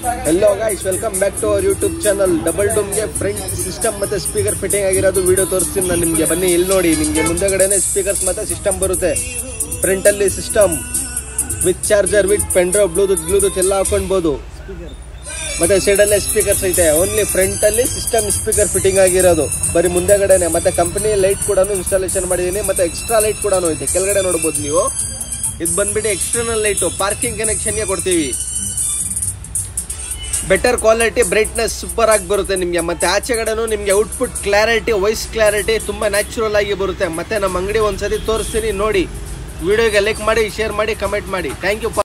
Hello guys, welcome back to our YouTube channel. Double ಡೂಮ್ಗೆ front system ಮತ್ತೆ speaker fitting ಆಗಿರೋದು video ತೋರಿಸ್ತೀನಿ ನಾನು ನಿಮಗೆ. ಬನ್ನಿ ಇಲ್ಲಿ ನೋಡಿ, ನಿಮಗೆ ಮುಂದೆಗಡೆನೆ ಸ್ಪೀಕರ್ಸ್ ಮತ್ತೆ ಸಿಸ್ಟಮ್ ಬರುತ್ತೆ. ಫ್ರಂಟ್ ಅಲ್ಲಿ system with charger, with pen drive, Bluetooth ಎಲ್ಲ ಹಾಕೊಂಡ್ಬೋದು. ಮತ್ತೆ ಸೈಡ್ ಅಲ್ಲೇ ಸ್ಪೀಕರ್ಸ್ ಐತೆ. ಓನ್ಲಿ ಫ್ರಂಟ್ ಅಲ್ಲಿ ಸಿಸ್ಟಮ್ ಸ್ಪೀಕರ್ ಫಿಟ್ಟಿಂಗ್ ಆಗಿರೋದು ಬರೀ ಮುಂದೆಗಡೆನೆ. ಮತ್ತೆ ಕಂಪನಿ ಲೈಟ್ ಕೂಡ ಇನ್ಸ್ಟಾಲೇಷನ್ ಮಾಡಿದೀನಿ, ಮತ್ತೆ ಎಕ್ಸ್ಟ್ರಾ ಲೈಟ್ ಕೂಡ ಐತೆ. ಕೆಳಗಡೆ ನೋಡಬಹುದು ನೀವು. ಇದು ಬಂದ್ಬಿಟ್ಟು ಎಕ್ಸ್ಟರ್ನಲ್ ಲೈಟು, ಪಾರ್ಕಿಂಗ್ ಕನೆಕ್ಷನ್ಗೆ ಕೊಡ್ತೀವಿ. ಬೆಟರ್ ಕ್ವಾಲಿಟಿ, ಬ್ರೈಟ್ನೆಸ್ ಸೂಪರ್ ಆಗಿ ಬರುತ್ತೆ ನಿಮಗೆ. ಮತ್ತೆ ಆಚೆಗಡೆನೂ ನಿಮಗೆ ಔಟ್ಪುಟ್ ಕ್ಲಾರಿಟಿ, ವಾಯ್ಸ್ ಕ್ಲಾರಿಟಿ ತುಂಬಾ ನ್ಯಾಚುರಲ್ ಆಗಿ ಬರುತ್ತೆ. ಮತ್ತೆ ನಮ್ಮ ಅಂಗಡಿ ಒಂದ್ಸತಿ ತೋರಿಸ್ತೀನಿ ನೋಡಿ. ವಿಡಿಯೋಗೆ ಲೈಕ್ ಮಾಡಿ, ಶೇರ್ ಮಾಡಿ, ಕಮೆಂಟ್ ಮಾಡಿ. Thank you.